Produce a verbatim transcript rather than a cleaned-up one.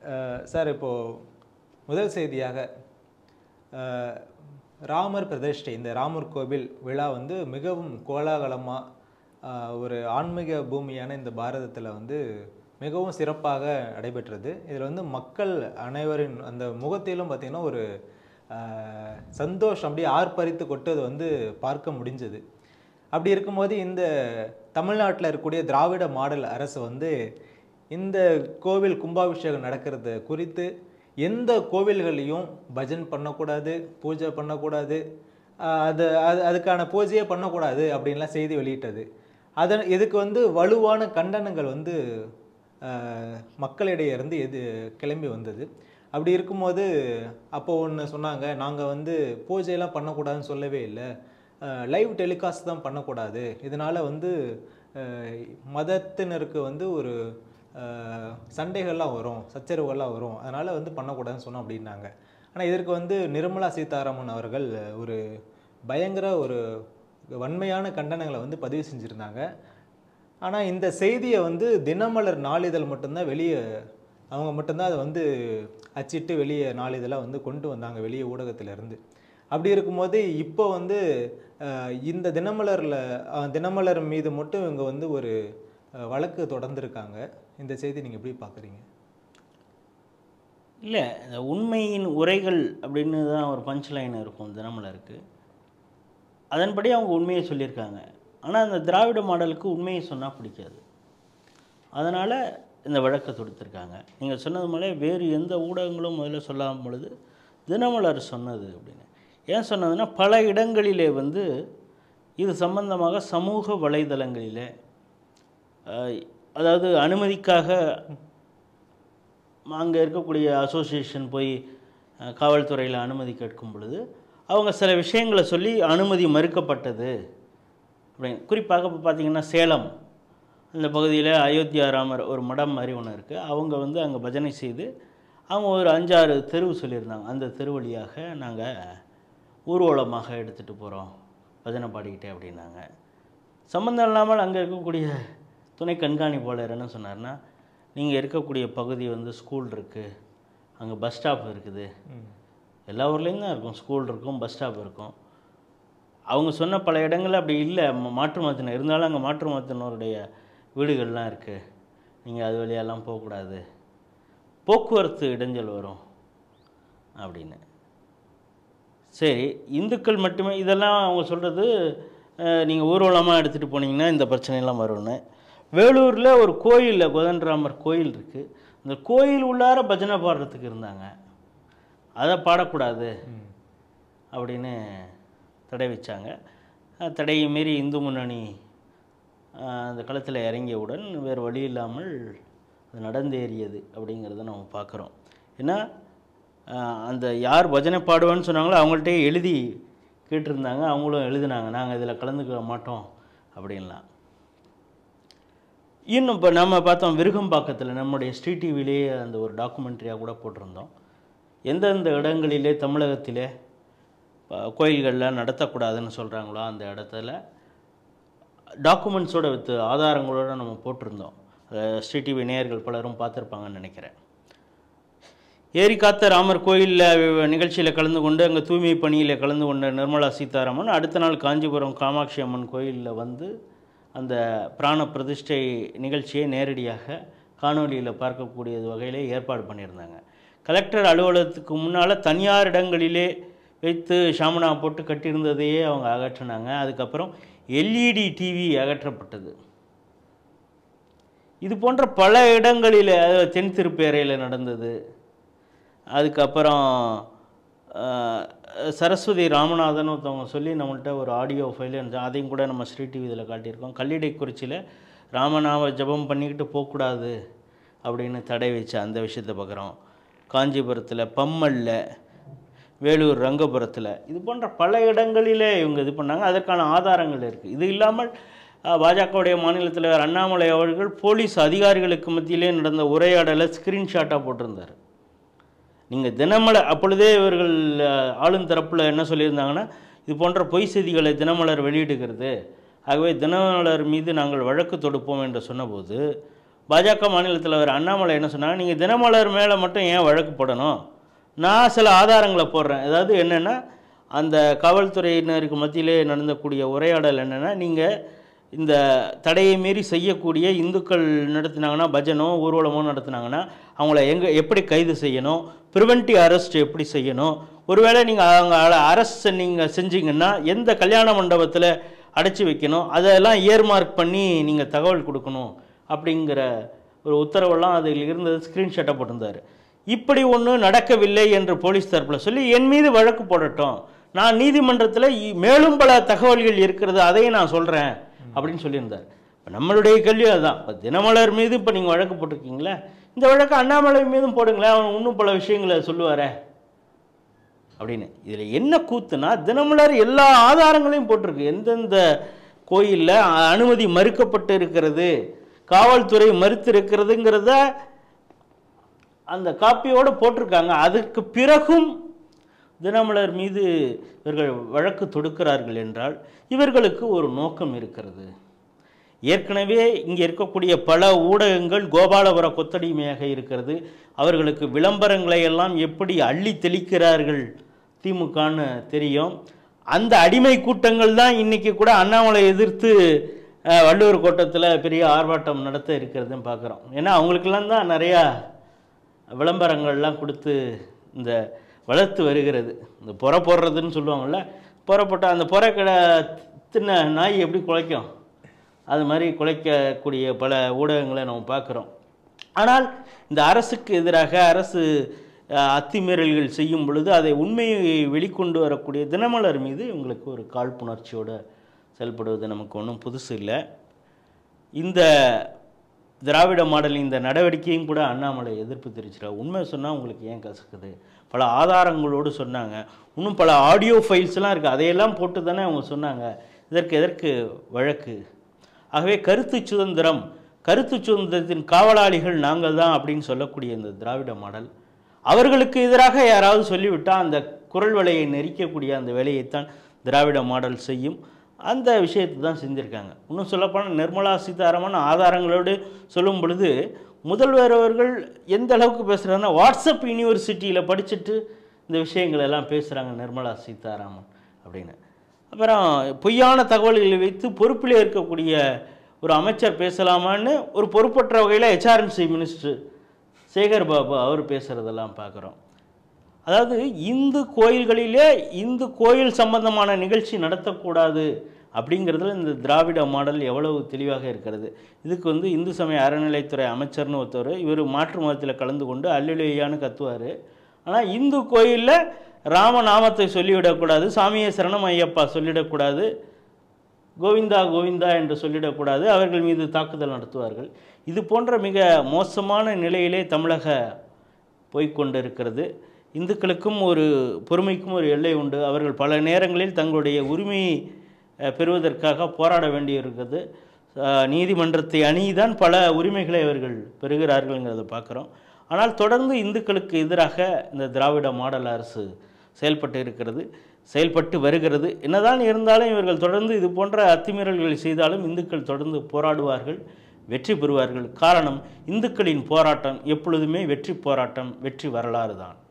Sir, இப்போது முதல் செய்தியாக ராமர் பிரதிஷ்டை, இந்த ராமர் கோவில் விழா வந்து மிகவும் கோலாகலமாக ஒரு ஆன்மீக பூமியான இந்த பாரதத்தில் வந்து மிகவும் சிறப்பாக நடைபெற்றது. இதில் வந்து மக்கள் அனைவரின் அந்த முகத்திலும் பார்த்திங்கன்னா ஒரு சந்தோஷம் அப்படியே ஆர்ப்பரித்து கொட்டது வந்து பார்க்க முடிஞ்சது. அப்படி இருக்கும்போது இந்த தமிழ்நாட்டில் இருக்கக்கூடிய திராவிட மாடல் அரசு வந்து இந்த கோவில் கும்பாபிஷேகம் நடக்கிறது குறித்து எந்த கோவில்களையும் பஜன் பண்ணக்கூடாது, பூஜை பண்ணக்கூடாது, அது அது அதுக்கான பூஜையே பண்ணக்கூடாது அப்படின்லாம் செய்தி வெளியிட்டது. அதன் இதுக்கு வந்து வலுவான கண்டனங்கள் வந்து மக்களிடையே இருந்து எது கிளம்பி வந்தது. அப்படி இருக்கும்போது அப்போது ஒன்று சொன்னாங்க, நாங்கள் வந்து பூஜையெல்லாம் பண்ணக்கூடாதுன்னு சொல்லவே இல்லை, லைவ் டெலிகாஸ்ட் தான் பண்ணக்கூடாது, இதனால் வந்து மதத்தினருக்கு வந்து ஒரு சண்டைகள்லாம் வரும், சச்சரவுகள்லாம் வரும், அதனால் வந்து பண்ணக்கூடாதுன்னு சொன்னோம் அப்படின்னாங்க. ஆனால் இதற்கு வந்து நிர்மலா சீதாராமன் அவர்கள் ஒரு பயங்கர ஒரு வன்மையான கண்டனங்களை வந்து பதிவு செஞ்சுருந்தாங்க. ஆனால் இந்த செய்தியை வந்து தினமலர் நாளிதழ் மட்டும்தான் வெளியே அவங்க மட்டும்தான் அதை வந்து அச்சிட்டு வெளியே நாளிதழாக வந்து கொண்டு வந்தாங்க, வெளியே ஊடகத்திலேருந்து. அப்படி இருக்கும்போது இப்போ வந்து இந்த தினமலரில் தினமலர் மீது மட்டும் இவங்க வந்து ஒரு வழக்கு தொடர்ந்துருக்காங்க. இந்த செய்தி நீங்கள் எப்படி பார்க்குறீங்க? இல்லை, இந்த உண்மையின் உரைகள் அப்படின்னு தான் ஒரு பஞ்ச் லைன் இருக்கும் தினமலருக்கு. அதன்படி அவங்க உண்மையை சொல்லியிருக்காங்க. ஆனால் அந்த திராவிட மாடலுக்கு உண்மையை சொன்னால் பிடிக்காது. அதனால் இந்த வழக்கை தொடுத்திருக்காங்க. நீங்கள் சொன்னது மேலே வேறு எந்த ஊடகங்களும் முதல்ல சொல்லாமல் பொழுது தினமலர் சொன்னது அப்படின்னு. ஏன் சொன்னதுன்னா, பல இடங்களிலே வந்து இது சம்பந்தமாக சமூக வலைதளங்களிலே, அதாவது அனுமதிக்காக அங்கே இருக்கக்கூடிய அசோசியேஷன் போய் காவல்துறையில் அனுமதி கேட்கும் பொழுது அவங்க சில விஷயங்களை சொல்லி அனுமதி மறுக்கப்பட்டது அப்படின்னு. குறிப்பாக இப்போ பார்த்திங்கன்னா சேலம் அந்த பகுதியில் அயோத்தியா ராமர் ஒரு மடம் மாதிரி ஒன்று இருக்குது. அவங்க வந்து அங்கே பஜனை செய்து அவங்க ஒரு அஞ்சாறு தெருவு சொல்லியிருந்தாங்க. அந்த தெரு வழியாக நாங்கள் ஊர்வலமாக எடுத்துகிட்டு போகிறோம் பஜனை பாடிக்கிட்டே அப்படின்னாங்க. சம்மந்தம் இல்லாமல் அங்கே இருக்கக்கூடிய துணை கண்காணிப்பாளர் என்ன சொன்னார்னா, நீங்கள் இருக்கக்கூடிய பகுதி வந்து ஸ்கூல் இருக்குது, அங்கே பஸ் ஸ்டாப் இருக்குது, எல்லா ஊர்லேயும் தான் இருக்கும், ஸ்கூல் இருக்கும், பஸ் ஸ்டாப் இருக்கும். அவங்க சொன்ன பல இடங்களில் அப்படி இல்லை, மாற்று மதத்தினர் இருந்தாலும் அங்கே மாற்று மதத்தினருடைய வீடுகள்லாம் இருக்குது, நீங்கள் அது வழியெல்லாம் போகக்கூடாது, போக்குவரத்து இடைஞ்சல் வரும் அப்படின்னு. சரி, இந்துக்கள் மட்டுமே இதெல்லாம் அவங்க சொல்கிறது, நீங்கள் ஊர்வலமாக எடுத்துகிட்டு போனீங்கன்னா இந்த பிரச்சனையெல்லாம் வரும்னு. வேலூரில் ஒரு கோயிலில் கோதண்டராமர் கோயில் இருக்குது, அந்த கோயில் உள்ளார பஜனை பாடுறதுக்கு இருந்தாங்க, அதை பாடக்கூடாது அப்படின்னு தடை வச்சாங்க. தடையை மீறி இந்து முன்னணி அந்த களத்தில் இறங்கியவுடன் வேறு வழி இல்லாமல் அது நடந்தேறியது அப்படிங்கிறத நம்ம பார்க்குறோம். ஏன்னா அந்த யார் பஜனை பாடுவேன்னு சொன்னாங்களோ அவங்கள்ட்டே எழுதி கேட்டிருந்தாங்க, அவங்களும் எழுதினாங்க, நாங்கள் இதில் கலந்துக்க மாட்டோம் அப்படின்லாம். இன்னும் இப்போ நம்ம பார்த்தோம் விருகம்பாக்கத்தில் நம்முடைய ஸ்ரீ டிவிலேயே அந்த ஒரு டாக்குமெண்ட்ரியாக கூட போட்டிருந்தோம். எந்தெந்த இடங்களிலே தமிழகத்திலே கோயில்களில் நடத்தக்கூடாதுன்னு சொல்கிறாங்களோ அந்த இடத்துல டாக்குமெண்ட்ஸோடு வித்து ஆதாரங்களோடு நம்ம போட்டிருந்தோம். ஸ்ரீ டிவி நேயர்கள் பலரும் பார்த்துருப்பாங்கன்னு நினைக்கிறேன். ஏரி காத்த ராமர் கோயிலில் நிகழ்ச்சியில் கலந்து கொண்டு அங்கே தூய்மை பணியில் கலந்து கொண்ட நிர்மலா சீதாராமன் அடுத்த நாள் காஞ்சிபுரம் காமாட்சி அம்மன் கோயிலில் வந்து அந்த பிராண பிரதிஷ்டை நிகழ்ச்சியை நேரடியாக காணொலியில் பார்க்கக்கூடிய வகையிலே ஏற்பாடு பண்ணியிருந்தாங்க. கலெக்டர் அலுவலகத்துக்கு முன்னால் தனியார் இடங்களிலே வைத்து ஷாமனா போட்டு கட்டியிருந்ததையே அவங்க அகற்றினாங்க. அதுக்கப்புறம் எல்இடி டிவி அகற்றப்பட்டது. இது போன்ற பல இடங்களில் தென் திருப்பேரையில் நடந்தது. அதுக்கப்புறம் சரஸ்வதி ராமநாதன் ஒருத்தவங்க சொல்லி நம்மள்கிட்ட ஒரு ஆடியோ ஃபைல் இருந்துச்சு, அதையும் கூட நம்ம ஸ்ரீ டிவி இதில் காட்டியிருக்கோம். கல்லிடைக்குறிச்சியில் ராமநாம ஜபம் பண்ணிக்கிட்டு போகக்கூடாது அப்படின்னு தடை வச்ச அந்த விஷயத்தை பார்க்குறோம். காஞ்சிபுரத்தில், பம்மல்ல, வேலூர் ரங்கபுரத்தில், இது போன்ற பல இடங்களிலே இவங்க இது பண்ணாங்க. அதற்கான ஆதாரங்கள் இருக்குது. இது இல்லாமல் பாஜகவுடைய மாநில தலைவர் அண்ணாமலை அவர்கள் போலீஸ் அதிகாரிகளுக்கு மத்தியிலே நடந்த உரையாடலை ஸ்க்ரீன்ஷாட்டாக போட்டிருந்தார். நீங்கள் தினமலர் அப்பொழுதே இவர்கள் ஆளும் தரப்பில் என்ன சொல்லியிருந்தாங்கன்னா, இது போன்ற பொய் செய்திகளை தினமலர் வெளியிடுகிறது, ஆகவே தினமலர் மீது நாங்கள் வழக்கு தொடுப்போம் என்று சொன்னபோது பாஜக மாநில தலைவர் அண்ணாமலை என்ன சொன்னாங்க, நீங்கள் தினமலர் மேலே மட்டும் ஏன் வழக்கு போடணும், நான் சில ஆதாரங்களை போடுறேன். அதாவது என்னென்னா, அந்த காவல்துறையினருக்கு மத்தியிலே நடந்தக்கூடிய உரையாடல் என்னென்னா, நீங்கள் இந்த தடையை மீறி செய்யக்கூடிய இந்துக்கள் நடத்தினாங்கன்னா, பஜனோ ஊர்வலமோ நடத்தினாங்கன்னா அவங்கள எங்கே எப்படி கைது செய்யணும், ப்ரிவென்டிவ் அரெஸ்ட் எப்படி செய்யணும், ஒருவேளை நீங்கள் அவங்க அரெஸ்ட் நீங்கள் செஞ்சீங்கன்னா எந்த கல்யாண மண்டபத்தில் அடைச்சி வைக்கணும், அதெல்லாம் இயர்மார்க் பண்ணி நீங்கள் தகவல் கொடுக்கணும் அப்படிங்கிற ஒரு உத்தரவெல்லாம் அதில் இருந்தது ஸ்க்ரீன்ஷாட்டை போட்டிருந்தார். இப்படி ஒன்று நடக்கவில்லை என்று போலீஸ் தரப்பில் சொல்லி என் மீது வழக்கு போடட்டும், நான் நீதிமன்றத்தில் மேலும் பல தகவல்கள் இருக்கிறது அதையும் நான் சொல்கிறேன் அப்படின்னு சொல்லியிருந்தார். இப்போ நம்மளுடைய கேள்வி அதுதான். இப்போ தினமலர் மீது இப்போ நீங்கள் வழக்கு போட்டிருக்கீங்களே, இந்த வழக்கு அண்ணாமலை மீதும் போடுங்களேன், அவன் இன்னும் பல விஷயங்களை சொல்லுவாரே அப்படின்னு. இதில் என்ன கூத்துனா, தினமலர் எல்லா ஆதாரங்களையும் போட்டிருக்கு. எந்தெந்த கோயிலில் அனுமதி மறுக்கப்பட்டு இருக்கிறது, காவல்துறை மறுத்து இருக்கிறதுங்கிறத அந்த காப்பியோடு போட்டிருக்காங்க. அதுக்கு பிறகும் தினமலர் மீது இவர்கள் வழக்கு தொடுக்கிறார்கள் என்றால் இவர்களுக்கு ஒரு நோக்கம் இருக்கிறது. ஏற்கனவே இங்கே இருக்கக்கூடிய பல ஊடகங்கள் கோபாலபுர கொத்தடிமையாக இருக்கிறது. அவர்களுக்கு விளம்பரங்களை எல்லாம் எப்படி அள்ளி தெளிக்கிறார்கள் திமுகன்னு தெரியும். அந்த அடிமை கூட்டங்கள் தான் இன்றைக்கி கூட அண்ணாமலை எதிர்த்து வள்ளுவர் கோட்டத்தில் பெரிய ஆர்ப்பாட்டம் நடத்த இருக்கிறதுன்னு பார்க்குறோம். ஏன்னா அவங்களுக்கெல்லாம் தான் நிறையா விளம்பரங்கள்லாம் கொடுத்து இந்த வளர்த்து வருகிறது. இந்த புற போடுறதுன்னு சொல்லுவாங்கள்ல, புறப்பட்ட அந்த புற கடை தின்ன நாய் எப்படி குலைக்கும், அது மாதிரி குலைக்கக்கூடிய பல ஊடகங்களை நம்ம பார்க்குறோம். ஆனால் இந்த அரசுக்கு எதிராக அரசு அத்துமீறல்கள் செய்யும் பொழுது அதை உண்மையை வெளிக்கொண்டு வரக்கூடிய தினமலர் மீது இவங்களுக்கு ஒரு காழ்ப்புணர்ச்சியோடு செயல்படுவது நமக்கு ஒன்றும் புதுசு இல்லை. இந்த திராவிட மாடல் இந்த நடவடிக்கையும் கூட அண்ணாமலை எதிர்ப்பு தெரிவிச்சிட்டார். உண்மை சொன்னால் உங்களுக்கு ஏன் கசக்குது, பல ஆதாரங்களோடு சொன்னாங்க, இன்னும் பல ஆடியோ ஃபைல்ஸ்லாம் இருக்குது, அதையெல்லாம் போட்டு தானே அவங்க சொன்னாங்க. இதற்கு எதற்கு வழக்கு? ஆகவே கருத்து சுதந்திரம், கருத்து சுதந்திரத்தின் காவலாளிகள் நாங்கள் தான் அப்படின்னு சொல்லக்கூடிய இந்த திராவிட மாடல் அவர்களுக்கு எதிராக யாராவது சொல்லிவிட்டால் அந்த குரல் வலையை நெரிக்கக்கூடிய அந்த வேலையைத்தான் திராவிட மாடல் செய்யும். அந்த விஷயத்தை தான் செஞ்சுருக்காங்க. இன்னும் சொல்லப்போனால் நிர்மலா சீதாராமன் ஆதாரங்களோடு சொல்லும் பொழுது முதல்வர் அவர்கள் எந்த அளவுக்கு பேசுகிறாங்கன்னா, வாட்ஸ்அப் யூனிவர்சிட்டியில் படிச்சுட்டு இந்த விஷயங்கள் எல்லாம் பேசுகிறாங்க நிர்மலா சீதாராமன் அப்படின்னு. அப்புறம் பொய்யான தகவல்களை வைத்து பொறுப்பில் இருக்கக்கூடிய ஒரு அமைச்சர் பேசலாமான்னு ஒரு பொறுப்பற்ற வகையில் ஹெச்ஆர்என்சி மினிஸ்டர் சேகர் பாபு அவர் பேசுகிறதெல்லாம் பார்க்குறோம். அதாவது இந்து கோயில்களிலே இந்து கோயில் சம்பந்தமான நிகழ்ச்சி நடத்தக்கூடாது அப்படிங்கிறதுல இந்த திராவிட மாடல் எவ்வளவு தெளிவாக இருக்கிறது. இதுக்கு வந்து இந்து சமய அறநிலைத்துறை அமைச்சர்னு ஒருத்தவர், இவர் மாற்று மதத்தில் கலந்து கொண்டு அல்லேலூயான்னு கத்துவார். ஆனால் இந்து கோயிலில் ராமநாமத்தை சொல்லிவிடக்கூடாது, சாமியை சரணம் ஐயப்பா சொல்லிடக்கூடாது, கோவிந்தா கோவிந்தா என்று சொல்லிடக்கூடாது, அவர்கள் மீது தாக்குதல் நடத்துவார்கள். இது போன்ற மிக மோசமான நிலையிலே தமிழக போய்கொண்டிருக்கிறது. இந்துக்களுக்கும் ஒரு பொறுமைக்கும் ஒரு எல்லை உண்டு. அவர்கள் பல நேரங்களில் தங்களுடைய உரிமையை பெறுவதற்காக போராட வேண்டியிருக்கிறது. நீதிமன்றத்தை அணிதான் பல உரிமைகளை அவர்கள் பெறுகிறார்கள்ங்கிறத பார்க்குறோம். ஆனால் தொடர்ந்து இந்துக்களுக்கு எதிராக இந்த திராவிட மாடல் அரசு செயல்பட்டு இருக்கிறது, செயல்பட்டு வருகிறது. என்னதான் இருந்தாலும் இவர்கள் தொடர்ந்து இது போன்ற அத்துமீறல்களை செய்தாலும் இந்துக்கள் தொடர்ந்து போராடுவார்கள், வெற்றி பெறுவார்கள். காரணம், இந்துக்களின் போராட்டம் எப்பொழுதுமே வெற்றி போராட்டம், வெற்றி வரலாறு தான்.